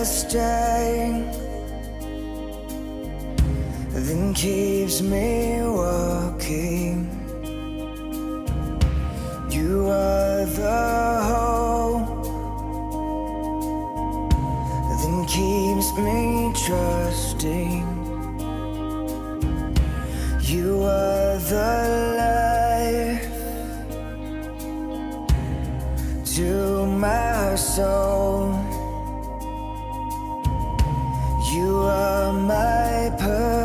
strength that keeps me walking. You are the hope that keeps me trusting. You are the life to my soul. You are my purpose.